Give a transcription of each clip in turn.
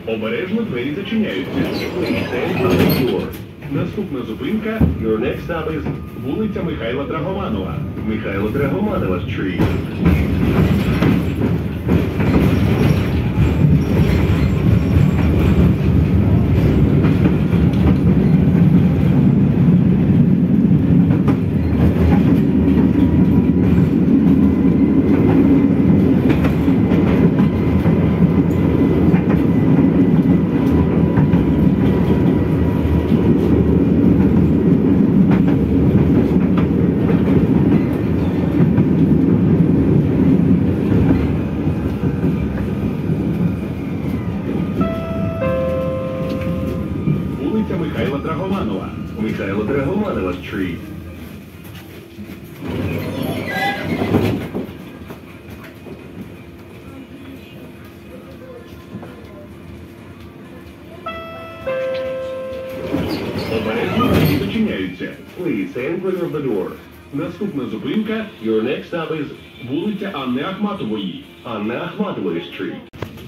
Обережно двері зачиняються. Please stand by the door. Наступна зупинка, your next stop is вулиця Михайла Драгоманова. Михайло Драгоманова Street. Вулиця Михайла Драгоманова. Михайло Драгоманова Street. Обережно двері зачиняються. Please stand clear of the door. Наступна зупинка, your next stop is вулиця Анни Ахматової. Анни Ахматової Street.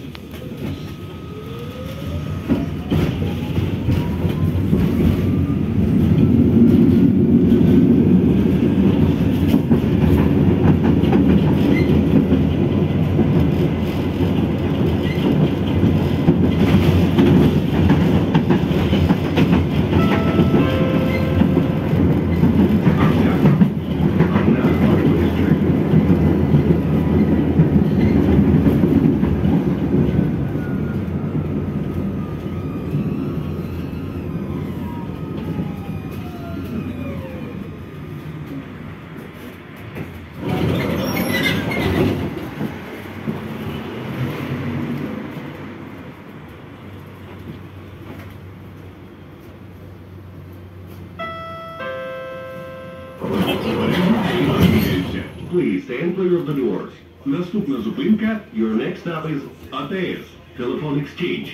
Please stand clear of the doors. Наступна зупинка, your next stop is АТС, Telephone Exchange.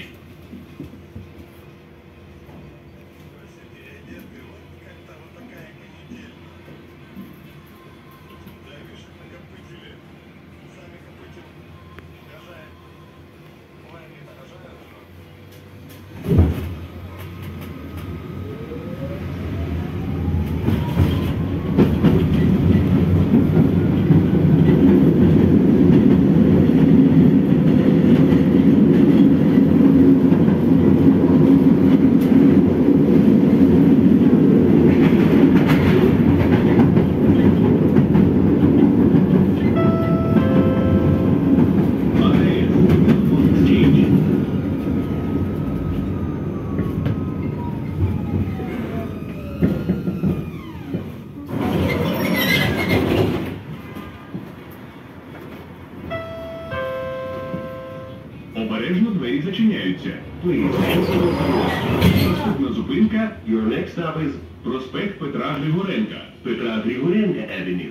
Обережно двері зачиняються. Please stand clear of the door. Наступна зупинка, your next stop is проспект Петра Григоренка. Петра Григоренка Avenue.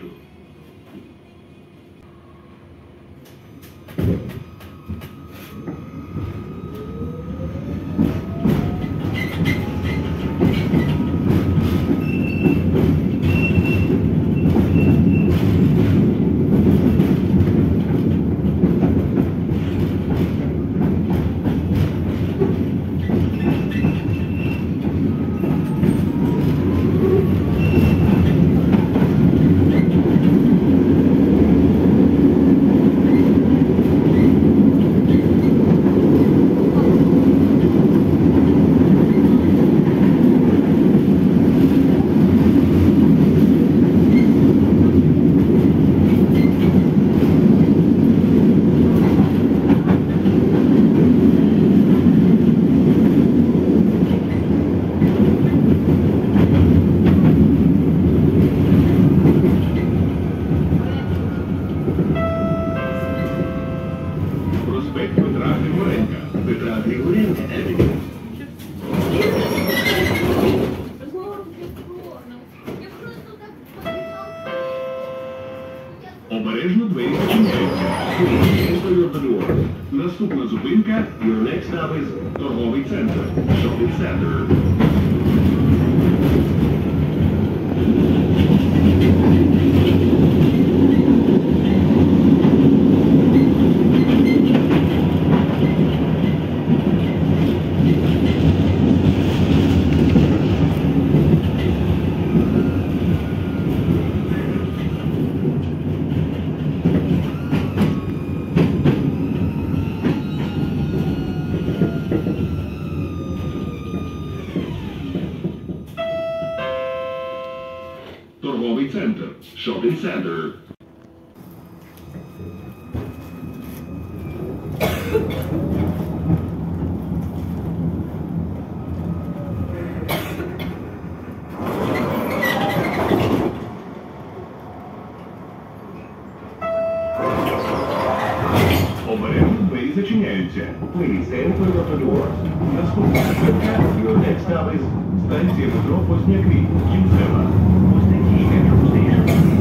Проспект Петра Григоренка. Петра Григоренка Avenue. Обережно двері зачиняються. Please stand clear of the door. Наступна зупинка, your next stop is торговий центр. Shopping Center. Shopping Center. Обережно двері зачиняються. Please stand clear of the doors. Наступна зупинка Your next stop is станція метро Позняки. Кінцева. Позняки Metro Station.